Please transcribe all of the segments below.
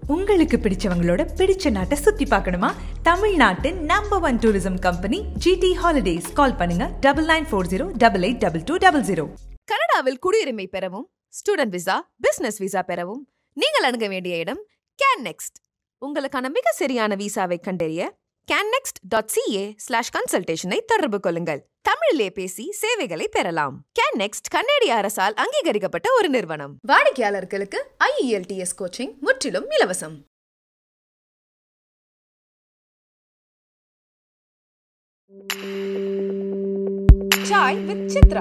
உங்களுக்கு பிடிச்சவங்களோட பிடிச்ச நாட்டை சுத்தி பார்க்கணுமா? தமிழ்நாட்டின் number 1 tourism company GT holidays. Call பண்ணுங்க 9940882200. கனடாவில் குடியுரிமை பெறவும், ஸ்டூடெண்ட் விசா, பிசினஸ் விசா பெறவும் நீங்கள் அணுக வேண்டிய இடம் CanNext. உங்களுக்கான மிக சரியான விசாவை கண்டறிய cannext.ca/consultation தொடர்பு கொள்ளுங்கள். தமிழிலே பேசி சேவைகளை பெறலாம். CanNext கன்னடிய அரசால் அங்கீகரிக்கப்பட்ட ஒரு நிறுவனம். வாடிக்கையாளர்களுக்கு IELTS கோச்சிங் முற்றிலும் இலவசம். சாய் வித் சித்ரா.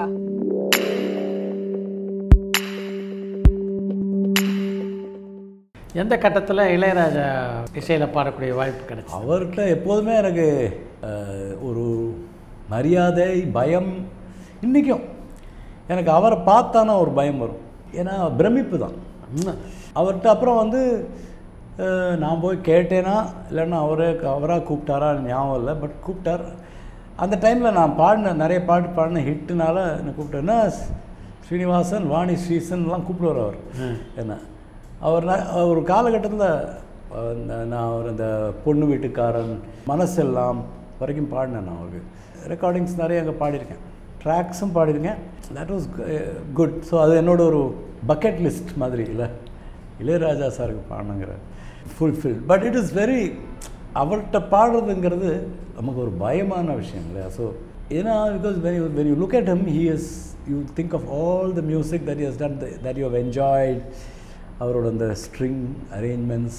எந்த கட்டத்தில் இளையராஜா இசையில் பாடக்கூடிய வாய்ப்பு கிடைச்சி? அவர்கிட்ட எப்போதுமே எனக்கு ஒரு மரியாதை, பயம். இன்றைக்கும் எனக்கு அவரை பார்த்தானா ஒரு பயம் வரும். ஏன்னா பிரமிப்பு தான் அவர்கிட்ட. அப்புறம் வந்து நான் போய் கேட்டேனா இல்லைன்னா அவராக கூப்பிட்டாரா ஞாபகம் இல்லை. பட் கூப்பிட்டார். அந்த டைமில் நான் நிறைய பாட்டு பாடின ஹிட்டுனால என்ன கூப்பிட்டேன்னா ஸ்ரீனிவாசன், வாணி ஸ்ரீசன்லாம் கூப்பிடுவார் அவர். என்ன அவர் ஒரு காலகட்டத்தில் நான் அவர் இந்த பொண்ணு வீட்டுக்காரன், மனசெல்லாம் வரைக்கும் பாடினேன். நான் அவருக்கு ரெக்கார்டிங்ஸ் நிறைய அங்கே பாடியிருக்கேன், ட்ராக்ஸும் பாடியிருக்கேன். That was good. ஸோ அது என்னோட ஒரு பக்கெட் லிஸ்ட் மாதிரி இல்லை, இளையராஜா சாருக்கு பாடணுங்கிற fulfil. But it is very, அவர்கிட்ட பாடுறதுங்கிறது நமக்கு ஒரு பயமான விஷயம் இல்லையா? ஸோ ஏன்னா because when you look at him, you think of all the music that he has done, that you have enjoyed. அவரோட அந்த ஸ்ட்ரிங் அரேஞ்ச்மெண்ட்ஸ்,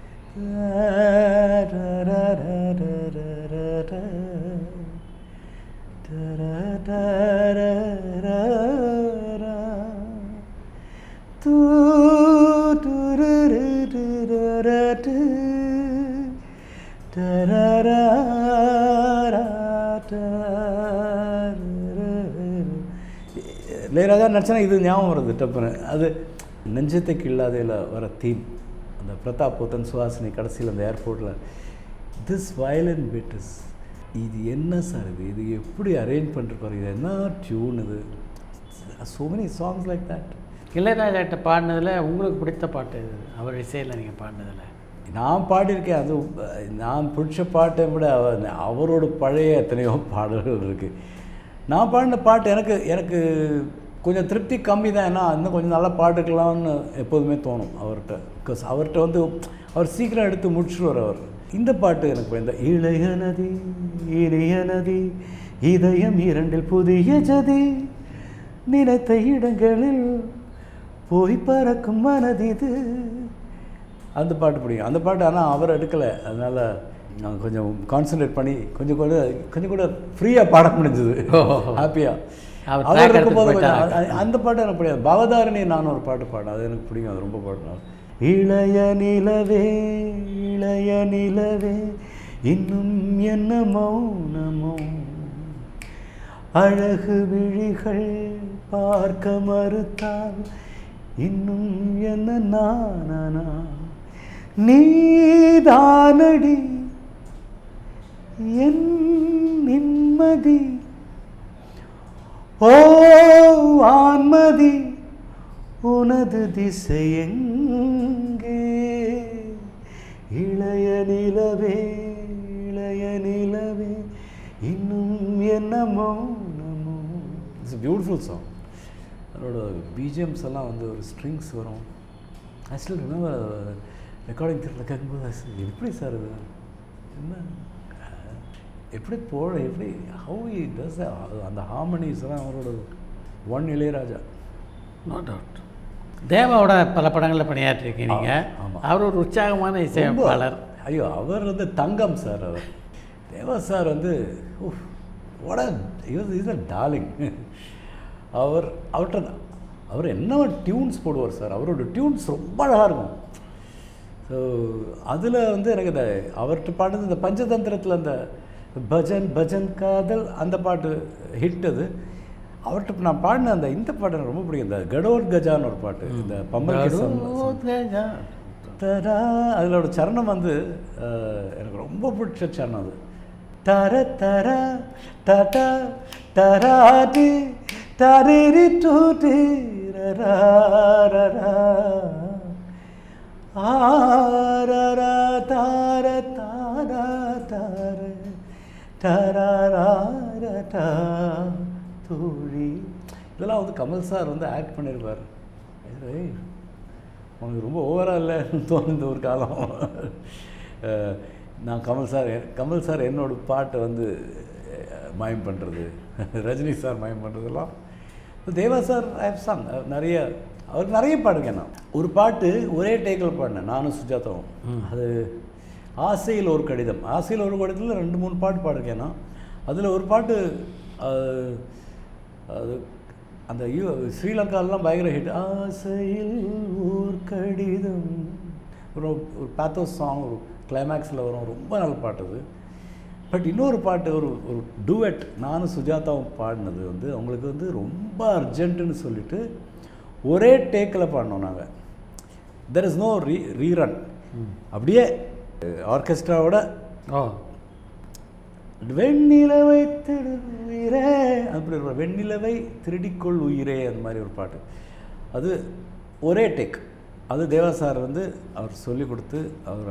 இளையராஜா நடிச்சனா இது ஞாபகம் வருது டப்புன்னு. அது நெஞ்சத்துக்கு இல்லாதையில் வர தீம், அந்த பிரதாப் போத்தன், சுஹாசினி கடைசியில் அந்த ஏர்போர்ட்டில் திஸ் வயலின் பிட்ஸ், இது என்ன சார், இது எப்படி அரேஞ்ச் பண்ணிருப்பாரு, இது என்ன டியூன், இது so many songs like that. இளையராஜாட்ட பாடினதில் உங்களுக்கு பிடித்த பாட்டு இது? அவர் இசையில் நீங்கள் பாடினதில்? நான் பாடியிருக்கேன். அது நான் பிடிச்ச பாட்டை விட அவரோட பழைய எத்தனையோ பாடல்கள் இருக்குது. நான் பாடின பாட்டு எனக்கு கொஞ்சம் திருப்தி கம்மி தான். ஏன்னா இன்னும் கொஞ்சம் நல்லா பாட்டுக்கலாம்னு எப்போதுமே தோணும் அவர்கிட்ட. பிகாஸ் அவர்கிட்ட வந்து அவர் சீக்கிரம் எடுத்து முடிச்சுடுவார் அவர். இந்த பாட்டு எனக்கு இந்த இளைய நதி இளைய நதி இதயம் இரண்டில் புதிய ஜதி நினைத்த இடங்களில் போய் பறக்கும் மனது இது, அந்த பாட்டு பிடிக்கும். அந்த பாட்டு ஆனால் அவர் எடுக்கலை. அதனால் நான் கொஞ்சம் கான்சன்ட்ரேட் பண்ணி கொஞ்சம் கூட ஃப்ரீயாக பாட முடிஞ்சது, ஹாப்பியாக. அவர் இருக்கும்போது அந்த பாட்டு எனக்கு பிடிக்கும். பவதாரணி நான் ஒரு பாட்டு பாடினேன், அது எனக்கு பிடிக்கும், அது ரொம்ப பாடினேன். இளைய நிலவே இளைய நிலவே இன்னும் என்ன மௌனமோ, அழகு விழிகள் பார்க்க மறுத்தால் இன்னும் என்ன நானா, நீதானடி என் நிம்மதி, ஓ ஆன்மதி உனது திசை எங்கே, இளைய நிலவே இளைய நிலவே இன்னும் என்ன மௌனமோ. It's beautiful song. அதோட பிஜிஎம்ஸ் எல்லாம் வந்து ஒரு ஸ்ட்ரிங்ஸ் வரும். ஐ ஸ்டில் ரிமெம்பர் ரெக்கார்டிங் தியேட்டரில் கேட்கும்போது எப்படி சார் இது என்ன எப்படி எப்படி ஹவு ஹி டஸ் அந்த ஹார்மனிஸ் எல்லாம் அவரோட ஒன் இளையராஜா. No doubt. தேவாவோட பல படங்களில் பணியாற்றிருக்கீங்க நீங்கள். அவர் ஒரு உற்சாகமான இசையமைப்பாளர். ஐயோ, அவர் வந்து தங்கம் சார். அவர் தேவா சார் வந்து இஸ் அ டார்லிங். அவர் என்ன டியூன்ஸ் போடுவார் சார். அவரோட டியூன்ஸ் ரொம்ப அழகாக இருக்கும். ஸோ அதில் வந்து எனக்கு இந்த அவர்கிட்ட பாடுறது இந்த பஞ்சதந்திரத்தில் அந்த பஜன் பஜன் காதல் அந்த பாட்டு ஹிட். அது அவர்கிட்ட நான் பாடின அந்த இந்த பாட்டு எனக்கு ரொம்ப பிடிக்கும். இந்த கடோர் கஜான்னு ஒரு பாட்டு, இந்த பம்பல் தரா, அதிலோட சரணம் வந்து எனக்கு ரொம்ப பிடிச்ச சரணம். அது தர தர தடா தராதி தரிரி டூ ரா ஆரரா தார தாரா தார தரரா தூழி. இதெல்லாம் வந்து கமல் சார் வந்து ஆக்ட் பண்ணியிருப்பார். உனக்கு ரொம்ப ஓவராக இல்லைன்னு தோணுது ஒரு காலம். நான் கமல் சார் என்னோட பாட்டை வந்து மயம் பண்ணுறது, ரஜினி சார் மயம் பண்ணுறதெல்லாம். Deva sir I have sung நிறைய, அவருக்கு நிறைய பாடுங்க. நான் ஒரு பாட்டு ஒரே டேக்கில் பாடினேன், நானும் சுஜாதாவும். அது ஆசையில் ஒரு கடிதம். ஆசையில் ஒரு கடிதத்தில் 2-3 பாட்டு பாடுங்க. நான் அதில் ஒரு பாட்டு அது அந்த ஸ்ரீலங்காலெலாம் பயங்கர ஹிட். ஆசையில் ஒரு கடிதம், ஒரு பேத்தோஸ் சாங், ஒரு கிளைமேக்ஸில் வரும், ரொம்ப நல்ல பாட்டு அது. பட் இன்னொரு பாட்டு ஒரு டூவெட் நானும் சுஜாதாவும் பாடினது வந்து அவங்களுக்கு வந்து ரொம்ப அர்ஜென்ட்டுன்னு சொல்லிட்டு ஒரே டேக்கில் பாடினோம் நாங்கள். There is no rerun. அப்படியே ஆர்கெஸ்ட்ராவோட வெண்ணிலவை திருடுயிரே அப்படி ஒரு வெண்ணிலவை திருடிக்கொள் உயிரே அந்த மாதிரி ஒரு பாட்டு. அது ஒரே டேக். அது தேவா சார் வந்து அவர் சொல்லி கொடுத்து அவர்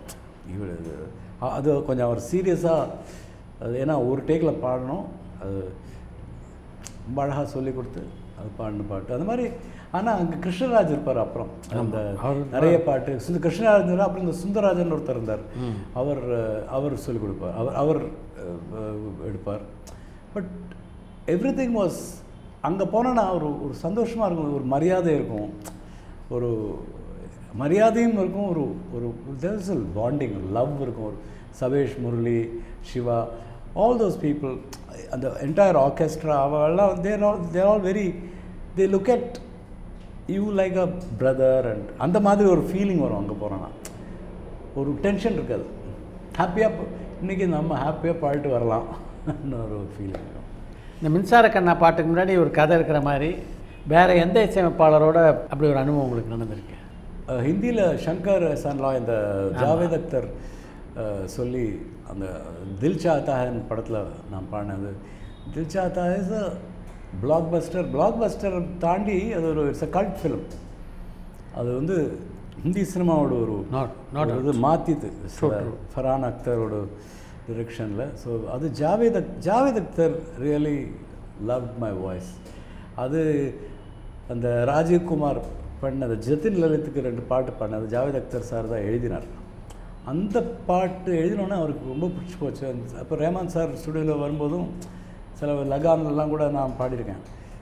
அது கொஞ்சம் அவர் சீரியஸாக அது ஏன்னா ஒரு டேக்கில் பாடணும், அது ரொம்ப அழகாக சொல்லி கொடுத்து அது பாடின பாட்டு அந்த மாதிரி. ஆனால் அங்கே கிருஷ்ணராஜ் இருப்பார். அப்புறம் அந்த நிறைய பாட்டு கிருஷ்ணராஜ் இருந்தார். அப்புறம் இந்த சுந்தரராஜன் ஒருத்தர் இருந்தார், அவர் சொல்லிக் கொடுப்பார், அவர் எடுப்பார். பட் எவ்ரி திங் வாஸ் அங்கே போனோன்னா ஒரு சந்தோஷமாக இருக்கும், ஒரு மரியாதை இருக்கும், ஒரு மரியாதையும் இருக்கும், ஒரு தேர்ஸ் பாண்டிங், லவ் இருக்கும். ஒரு சவேஷ், Murali, Siva, all those people, அந்த என்டையர் ஆர்கெஸ்ட்ரா அவெல்லாம் they're all very, they look at you like a brother. And அந்த மாதிரி ஒரு ஃபீலிங் வரும் அங்கே போனோன்னா. ஒரு டென்ஷன் இருக்காது, ஹாப்பியாக இன்றைக்கி நம்ம ஹாப்பியாக பாடிட்டு வரலாம் ஒரு ஃபீலிங் இருக்கும். இந்த மின்சார கண்ணா பாட்டுக்கு முன்னாடி ஒரு கதை இருக்கிற மாதிரி வேறு எந்த இசையமைப்பாளரோட அப்படி ஒரு அனுபவம் உங்களுக்கு நடந்திருக்கு? ஹிந்தியில் ஷங்கர் எஹ்சான் லாய், இந்த ஜாவேத் அக்தர் சொல்லி அந்த தில் சாஹ்தா ஹைன்னு படத்தில் நான் பாடினது. Dil Chahta Hai is a blockbuster தாண்டி அது ஒரு இட்ஸ் அ கல்ட் ஃபிலிம். அது வந்து ஹிந்தி சினிமாவோட ஒரு இது மாற்றிது ஃபர்ஹான் அக்தரோட டிரெக்ஷனில். ஸோ அது Javed Akhtar really loved my voice. அது அந்த ராஜீவ்குமார் பண்ணது, ஜதின் லலித்துக்கு 2 பாட்டு பாடினது ஜாவேத் அக்தர் சார் தான் எழுதினார். அந்த பாட்டு எழுதினோன்னே அவருக்கு ரொம்ப பிடிச்சி போச்சு. அப்போ ரேமான் சார் ஸ்டுடியோவில் வரும்போதும் சில லகான்லாம் கூட நான் பாடியிருக்கேன்.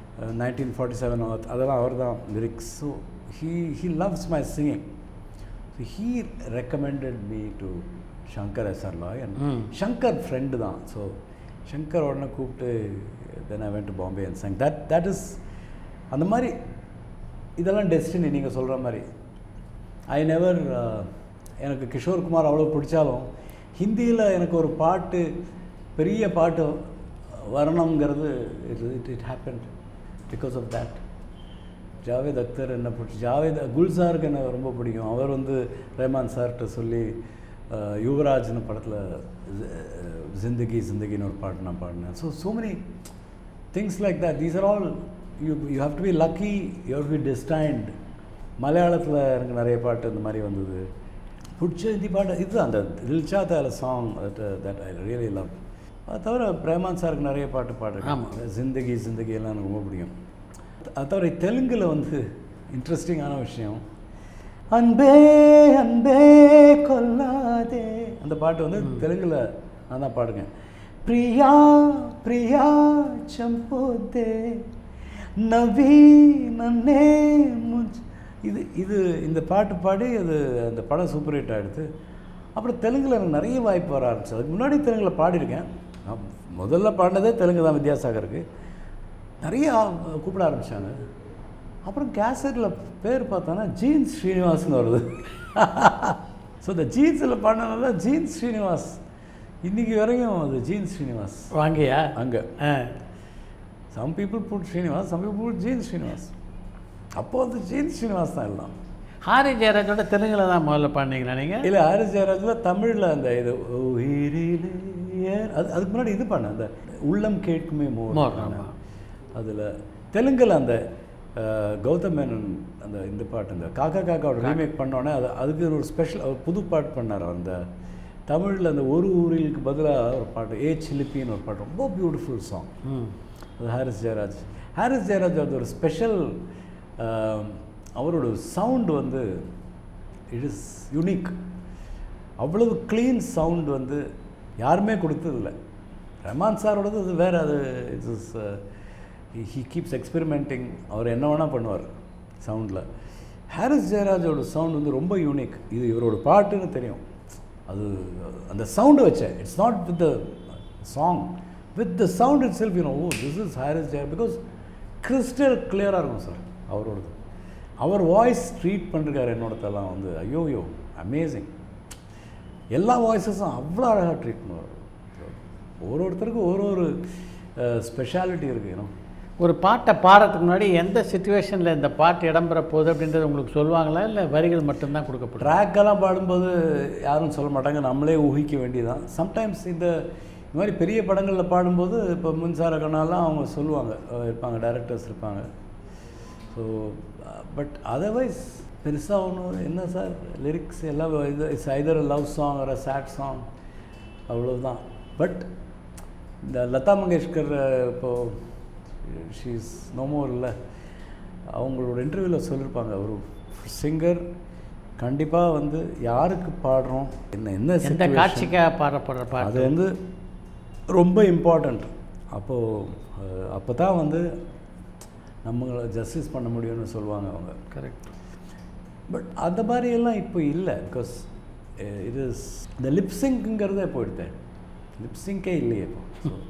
1947 அதெல்லாம் அவர் தான் lyrics. So he loves my singing. So he recommended me to Shankar Ehsaan Loy. And Shankar friend தான். ஸோ ஷங்கர் உடனே கூப்பிட்டு then I went to Bombay and sang. that is அந்த மாதிரி இதெல்லாம் டெஸ்டினி. நீங்கள் சொல்கிற மாதிரி ஐ நெவர் எனக்கு கிஷோர் குமார் அவ்வளோ பிடிச்சாலும் ஹிந்தியில் எனக்கு ஒரு பாட்டு, பெரிய பாட்டு வரணுங்கிறது it happened because of that. Javed Akhtar என்ன பிடிச்சி, குல்சாருக்கு என்ன ரொம்ப பிடிக்கும். அவர் வந்து ரஹ்மான் சார்கிட்ட சொல்லி யுவராஜ்னு படத்தில் ஜிந்தகின்னு ஒரு பாட்டு நான் பாடினேன். So many things like that. These are all you have to be lucky, you have to be destined. மலையாளத்தில் எனக்கு நிறைய பாட்டு இந்த மாதிரி வந்தது. பிடிச்ச ஹிந்தி பாட்டு இது அந்த Dil Chahta song that I really love. அது தவிர பிரேமான் சாருக்கு நிறைய பாட்டு பாடுறேன். ஜிந்தகி எல்லாம் எனக்கு ரொம்ப பிடிக்கும். அது தவிர தெலுங்கில் வந்து இன்ட்ரெஸ்டிங்கான விஷயம், அன்பே அன்பே கொல்லாதே அந்த பாட்டு வந்து தெலுங்கில் நான் தான் பாடுங்க. பிரியா பிரியா சம்போதே நவி நன்னே முஜ் இது இந்த பாட்டு பாடி அது அந்த படம் சூப்பர் ஹிட் ஆகிடுது. அப்புறம் தெலுங்கில் எனக்கு நிறைய வாய்ப்பு வர ஆரம்பிச்சு. அதுக்கு முன்னாடி தெலுங்கில் பாடியிருக்கேன். நான் முதல்ல பாடினதே தெலுங்கு தான், வித்யாசாகருக்கு. நிறைய கூப்பிட ஆரம்பித்தாங்க. அப்புறம் கேசட்டில் பேர் பார்த்தோன்னா ஜீன்ஸ் ஸ்ரீனிவாஸ்னு வருது. ஸோ இந்த ஜீன்ஸில் பாடினது தான் ஜீன்ஸ் ஸ்ரீனிவாஸ். இன்றைக்கி வரைக்கும் அது ஜீன்ஸ் ஸ்ரீனிவாஸ் வாங்கியா அங்கே. Some people put Srinivas, some people put Jeans Srinivas. அப்போது வந்து ஜீன்ஸ் ஸ்ரீனிவாஸ் தான் எல்லாம். ஹாரி ஜெயராஜோட தெலுங்கில் தான் முதல்ல பாடினீங்களா நீங்கள்? இல்லை, ஹாரி ஜெயராஜில் தமிழில் அந்த இது அதுக்கு முன்னாடி இது பண்ணேன், அந்த உள்ளம் கேட்குமே மோர். அதில் தெலுங்கில் அந்த கௌதம் மேனன் இந்த பாட்டு இந்த காக்கா காக்காவோட ரீமேக் பண்ணோன்னே அதுக்கு ஒரு ஸ்பெஷல் புது பாட்டு பண்ணார். அந்த தமிழில் அந்த ஒரு ஊரிலுக்கு பதிலாக ஒரு பாட்டு சிலிப்பின்னு ஒரு பாட்டு, ரொம்ப பியூட்டிஃபுல் சாங். அது ஹாரிஸ் ஜெயராஜ் அது ஒரு ஸ்பெஷல். அவரோட சவுண்டு வந்து இட் இஸ் யூனிக். அவ்வளவு க்ளீன் சவுண்டு வந்து யாருமே கொடுத்ததில்லை. ரஹ்மான் சாரோடது அது வேறு. அது it's is he keeps experimenting. அவர் என்ன வேணால் பண்ணுவார் சவுண்டில். ஹாரிஸ் ஜெயராஜோட சவுண்ட் வந்து ரொம்ப யூனிக். இது இவரோட பாட்டுன்னு தெரியும். அது அந்த சவுண்டு வச்சேன். It's not with the song, with the sound itself oh this is Harris Jayaraj. Because crystal கிளியராக இருக்கும் சார் அவரோடது. அவர் வாய்ஸ் ட்ரீட் பண்ணிருக்காரு என்னோடதெல்லாம் வந்து ஐயோ அமேசிங். எல்லா வாய்ஸஸும் அவ்வளோ அழகாக ட்ரீட் பண்ணுவார். ஒருத்தருக்கும் ஒரு ஸ்பெஷாலிட்டி இருக்குது. ஒரு பாட்டை பாடுறதுக்கு முன்னாடி எந்த சுச்சுவேஷனில் இந்த பாட்டு இடம்பெற போகுது அப்படின்றது உங்களுக்கு சொல்லுவாங்களா, இல்லை வரிகள் மட்டும்தான் கொடுக்கப்படும்? ட்ராக்கெல்லாம் பாடும்போது யாரும் சொல்ல மாட்டாங்க, நம்மளே ஊகிக்க வேண்டியதான். சம்டைம்ஸ் இந்த மாதிரி பெரிய படங்களில் பாடும்போது இப்போ மின்சார கண்ணாலாம் அவங்க சொல்லுவாங்க, இருப்பாங்க, டைரக்டர்ஸ் இருப்பாங்க. ஸோ பட் அதர்வைஸ் பெருசாக ஒன்றும் என்ன சார் லிரிக்ஸ் எல்லாம் இது இட்ஸ் ஐதர் லவ் சாங் ஒரு சேட் சாங் அவ்வளோதான். பட் இந்த லதா மங்கேஷ்கர் இப்போது ஷீ இஸ் நோ மோர் இல்லை, அவங்களோட இன்டர்வியூவில் சொல்லியிருப்பாங்க, ஒரு சிங்கர் கண்டிப்பாக வந்து யாருக்கு பாடுறோம் என்ன காட்சிக்காக பாடப்படுற பாட்டு அது வந்து ரொம்ப இம்பார்ட்டண்ட். அப்போ தான் வந்து நம்மளை ஜஸ்டிஸ் பண்ண முடியும்னு சொல்லுவாங்க அவங்க. கரெக்ட். பட் அந்த மாதிரியெல்லாம் இப்போ இல்லை. பிகாஸ் இட் இஸ் இந்த லிப்ஸிங்கிறதே போயிடுதேன். லிப்ஸிங்கே இல்லையே இப்போ.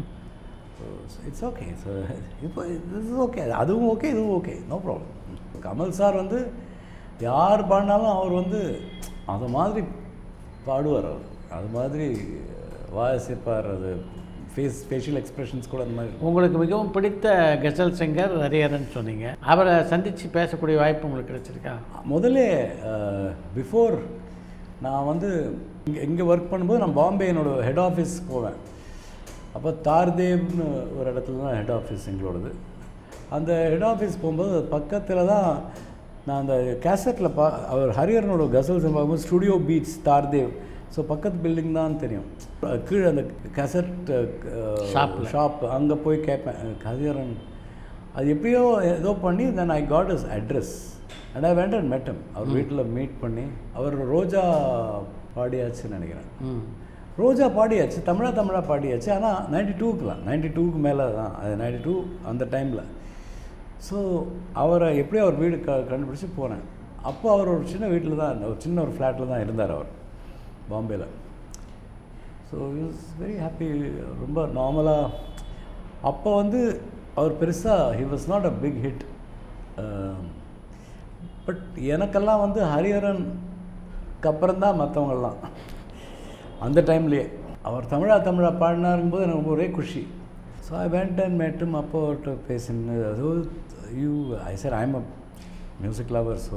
It's okay. ஸோ இப்போ திஸ் இஸ் ஓகே, அதுவும் ஓகே இதுவும் okay, no problem. Kamal sir வந்து யார் பாடினாலும் அவர் வந்து அது மாதிரி பாடுவார். அவர் அது மாதிரி வாசிப்பார். அது ஃபேஷியல் எக்ஸ்பிரஷன்ஸ் கூட அந்த மாதிரி. உங்களுக்கு மிகவும் பிடித்த கசல் சிங்கர் ஹரிஹரன் சொன்னீங்க. அவரை சந்தித்து பேசக்கூடிய வாய்ப்பு உங்களுக்கு கிடைச்சிருக்கா? முதல்ல பிஃபோர் நான் வந்து இங்கே ஒர்க் பண்ணும்போது நான் பாம்பே என்னோடய ஹெட் ஆஃபீஸ் போவேன். அப்போ தார்தேவ்னு ஒரு இடத்துல தான் ஹெட் ஆஃபீஸ் எங்களோடது. அந்த ஹெட் ஆஃபீஸ் போகும்போது பக்கத்தில் தான் நான் அந்த கேசட்டில் அவர் ஹரிஹரனோட கசல்ஸ் பார்க்கும்போது ஸ்டுடியோ பீட்ஸ் தார்தேவ். ஸோ பக்கத்து பில்டிங் தான் தெரியும். கீழே அந்த கேசட் ஷாப் அங்கே போய் கேட்பேன் ஹரிஹரன். அது எப்படியோ ஏதோ பண்ணி then I got is address and I went and met him. அவர் வீட்டில் மீட் பண்ணி அவர் ரோஜா பாடியாச்சுன்னு நினைக்கிறேன். ரோஜா பாடியாச்சு, தமிழாக பாடியாச்சு. ஆனால் 92க்கு மேலே தான், அது 92 அந்த டைமில். ஸோ அவரை எப்படியோ அவர் வீடு கண்டுபிடிச்சி போனேன். அப்போ அவர் ஒரு சின்ன வீட்டில் தான், ஒரு சின்ன ஒரு ஃப்ளாட்டில் தான் இருந்தார் அவர் பாம்பேயில். ஸோ இஸ் வெரி ஹாப்பி, ரொம்ப நார்மலாக. அப்போ வந்து அவர் பெருசாக he was not a big hit. But எனக்கெல்லாம் வந்து ஹரிஹரனுக்கு அப்புறம்தான் மற்றவங்கெல்லாம். அந்த டைம்லேயே அவர் தமிழா பாடினாருங்கும்போது எனக்கு ஒரே குஷி. So I went and met him. அப்போ அவர்கிட்ட பேசினது அது I sir I am a music lover. So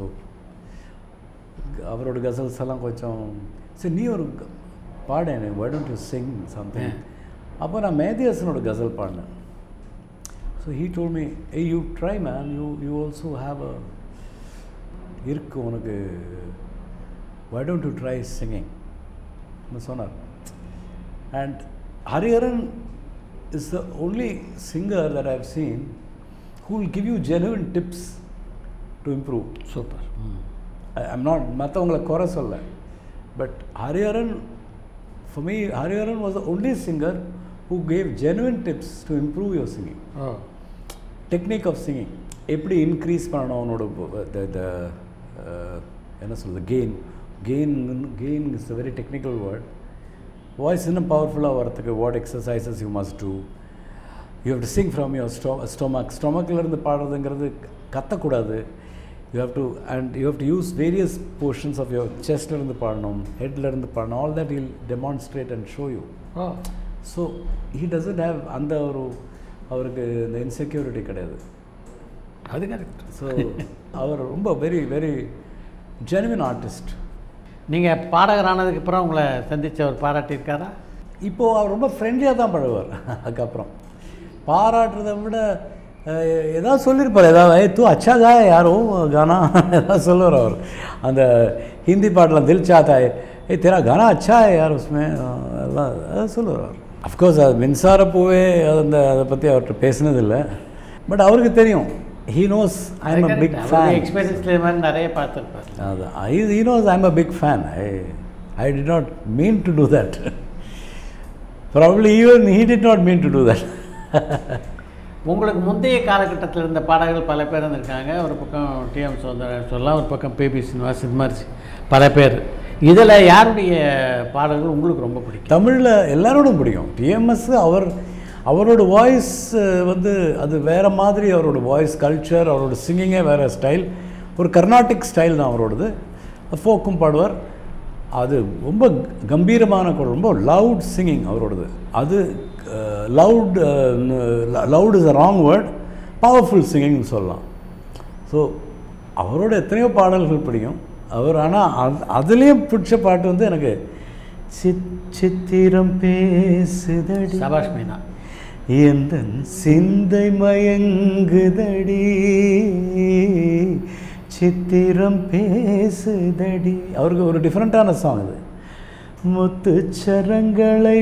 அவரோட கசல்ஸ் எல்லாம் கொஞ்சம் சரி நீ ஒரு பாடேன், why don't you sing something. அப்போ நான் மேதி ஹசனோட கசல் பாடினேன். So he told me, hey you try man, you also have a இருக்கு உனக்கு, why don't you try singing சொன்னார். And Hariharan is the only singer that I have seen who will give you genuine tips to improve. Super. I'm not மற்றவங்களை குறை சொல்ல. But Hariharan, for me Hariharan was the only singer who gave genuine tips to improve your singing. Technique of singing எப்படி increase பண்ணணும் அவனோட என்ன சொல்கிறது gain is a very technical word. Voice இன்னும் பவர்ஃபுல்லாக வரத்துக்கு what exercises you must do. You have to sing from your ஸ்டொமக்கிலேருந்து பாடுறதுங்கிறது கத்தக்கூடாது. You have to use various portions of your chestலேருந்து பாடணும், ஹெட்லேருந்து பாடணும். all that he'll demonstrate and show you. So he doesn't have அந்த அவருக்கு இந்த insecurity கிடையாது. அது correct. So அவர் ரொம்ப very very genuine artist. நீங்கள் பாடகரானதுக்கு அப்புறம் உங்களை சந்தித்து அவர் பாராட்டியிருக்காரா? இப்போது அவர் ரொம்ப ஃப்ரெண்ட்லியாக தான் பழகுவார். அதுக்கப்புறம் பாராட்டுறதை விட ஏதாவது சொல்லியிருப்பார், ஏதாவது தூ அச்சா காய யாரோ கானா ஏதாவது சொல்லுவார் அவர். அந்த ஹிந்தி பாட்டில் தில் சாத்தா தெரா கானா அச்சா யார் உஸ்மே எல்லாம் அதான் சொல்லுவார் அவர். அஃப்கோர்ஸ் அது மின்சார பூவே அதை பற்றி அவர்கிட்ட பேசினதில்லை. பட் அவருக்கு தெரியும், he knows I am a big fan. எக்ஸ்பீரியன்ஸ்ல மாதிரி நிறைய பார்த்துருப்பார். அதான் he knows I am a big fan. I did not mean to do that. Probably even he did not mean to do that. உங்களுக்கு முந்தைய காலகட்டத்தில் இருந்த பாடகர்கள் பல பேர் இருந்திருக்காங்க. ஒரு பக்கம் டிஎம் சௌந்தரராஜன் சொல்லலாம், ஒரு பக்கம் பிபி ஸ்ரீனிவாஸ், இது மாதிரி பல பேர். இதில் யாருடைய பாடல்கள் உங்களுக்கு ரொம்ப பிடிக்கும்? தமிழில் எல்லாரோடும் பிடிக்கும். டிஎம்எஸ் அவரோட வாய்ஸ் வந்து அது வேறு மாதிரி. அவரோட வாய்ஸ் கல்ச்சர், அவரோட சிங்கிங்கே வேறு ஸ்டைல். ஒரு கர்நாடிக் ஸ்டைல் தான் அவரோடது. ஃபோக்கும் பாடுவார். அது ரொம்ப கம்பீரமான குரல், ரொம்ப லவுட் சிங்கிங் அவரோடது. அது loud is a wrong word, powerful சிங்கிங்னு சொல்லலாம். ஸோ அவரோட எத்தனையோ பாடல்கள் பிடிக்கும் அவர். ஆனால் அதுலேயும் பிடிச்ச பாட்டு வந்து எனக்கு சித்திரம் பேசுதடி சபாஷ் மீனா, எந்த சிந்தை மயங்குதடி சித்திரம் பேசுதடி. அவருக்கு ஒரு டிஃப்ரெண்ட்டான சாங் இது. முத்துச்சரங்களை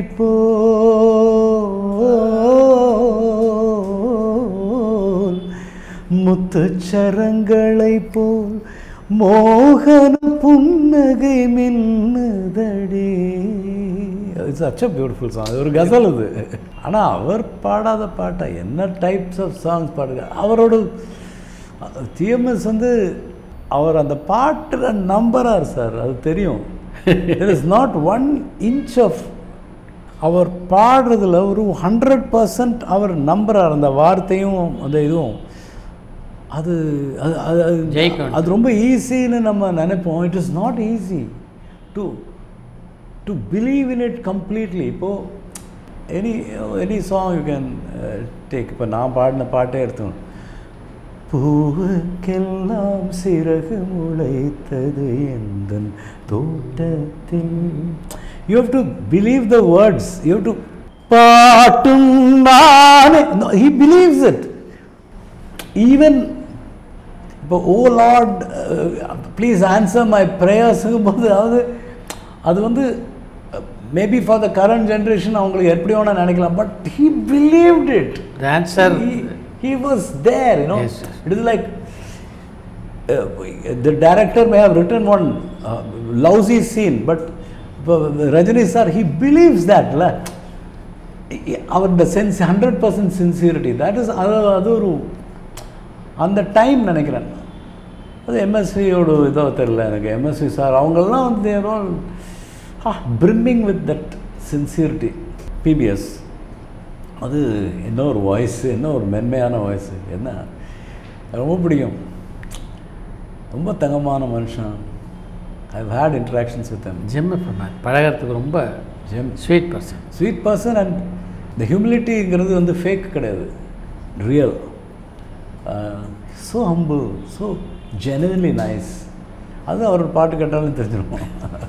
போல் முத்துச்சரங்களை போல் மோகன புன்னகை மின்னுதடி. It's such a beautiful song. ஒரு கசல் இது. ஆனால் அவர் பாடாத பாட்டை என்ன டைப்ஸ் ஆஃப் சாங்ஸ் பாடுங்க. அவரோட டிஎம்எஸ் வந்து அவர் அந்த பாட்டில் நம்புறார் சார், அது தெரியும். there is not 1 inch of அவர் பாடுறதுல ஒரு 100% அவர் நம்புறார். அந்த வார்த்தையும் அந்த இதுவும் அது அது ரொம்ப ஈஸின்னு நம்ம நினைப்போம். It is not easy to believe in it completely. இப்போது any song you can take. இப்போ நான் பாடின பாட்டே எடுத்தோம். பூவுக்கெல்லாம் சிறகு முளைத்தது எந்தன் தோட்டத்தில். You have to believe the words. You have to பாட்டும் நானே. He believes it. ஈவன் இப்போ oh lord please answer my ப்ரேயர்ஸுங்கும் போது அது வந்து maybe for the current generation அவங்களுக்கு எப்படி வேணால் நினைக்கலாம். But he believed it. The answer he was there, you know. Yes, yes. It is like the director may have written one lousy scene, but Rajani sir, he believes that the sense 100% sincerity. That is adu அந்த time நினைக்கிறேன். அது எம்எஸ்வியோட இதோ தெரியல எனக்கு. MSV sir அவங்கெல்லாம் வந்து there all brimming with that sincerity. PBS அது என்ன ஒரு வாய்ஸு, என்ன ஒரு மென்மையான வாய்ஸு, என்ன ரொம்ப பிடிக்கும். ரொம்ப தங்கமான மனுஷன். I have had interactions with him. Gem பழகிறதுக்கு ரொம்ப ஸ்வீட் பர்சன். அண்ட் த ஹியூமிலிட்டிங்கிறது வந்து ஃபேக் கிடையாது, real. So humble, so genuinely nice. அது அவரோட பாட்டு கேட்டாலும் தெரிஞ்சிருக்கும்.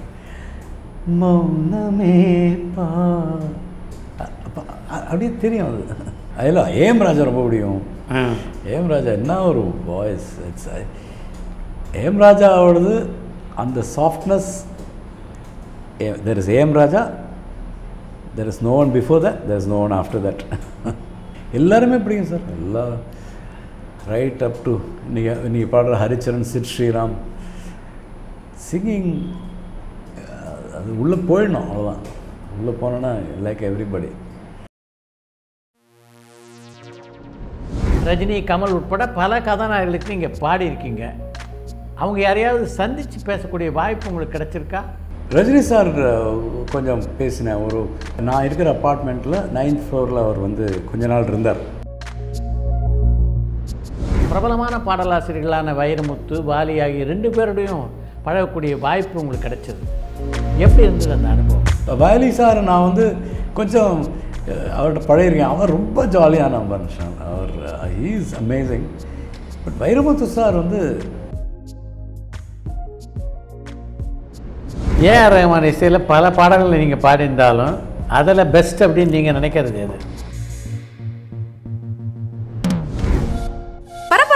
மௌனமே பா அப்படியே தெரியும். அது அதெல்லாம் ஏஎம் ராஜா ரொம்ப பிடிக்கும். ஏஎம் ராஜா என்ன ஒரு வாய்ஸ். இட்ஸ் ஏஎம் ராஜாவோடது அந்த softness. There is AM Raja, there is no one before that, there is no one after that. எல்லாருமே பிடிக்கும் சார். எல்லாம் ரைட் அப் டு நீங்கள் பாடுற ஹரிச்சரன், சித் ஸ்ரீராம் சிங்கிங் அது உள்ளே போயிடணும். அவ்வளோதான். உள்ளே போனோன்னா லைக் எவ்ரிபடி. ரஜினி, கமல் உட்பட பல கதாநாயகர்களுக்கு நீங்கள் பாடியிருக்கீங்க. அவங்க யாரையாவது சந்தித்து பேசக்கூடிய வாய்ப்பு உங்களுக்கு கிடச்சிருக்கா? ரஜினி சார் கொஞ்சம் பேசினேன். நான் இருக்கிற அப்பார்ட்மெண்ட்டில் 9th floor அவர் வந்து கொஞ்ச நாள் இருந்தார். பிரபலமான பாடலாசிரியர்களான வைரமுத்து, வாலி ஆகிய 2 பேருடையும் பழகக்கூடிய வாய்ப்பு உங்களுக்கு கிடைச்சது. எப்படி இருந்தது அந்த அனுபவம்? வாலி சார் நான் வந்து கொஞ்சம் அவர்கிட்ட பழகிருக்கேன். அவர் ரொம்ப ஜாலியான மனுஷன். அவர் he is amazing. But Vairamuthu sir வந்து ஏஆர் ரஹ்மான் இசையில் பல பாடல்களை நீங்கள் பாடியிருந்தாலும் அதில் பெஸ்ட் அப்படின்னு நீங்கள் நினைக்கிறது எது?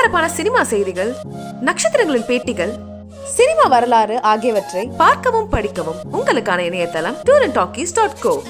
பரபரப்பான சினிமா செய்திகள், நட்சத்திரங்களின் பேட்டிகள், சினிமா வரலாறு ஆகியவற்றை பார்க்கவும் படிக்கவும் உங்களுக்கான இணையதளம் tourantalkies.co.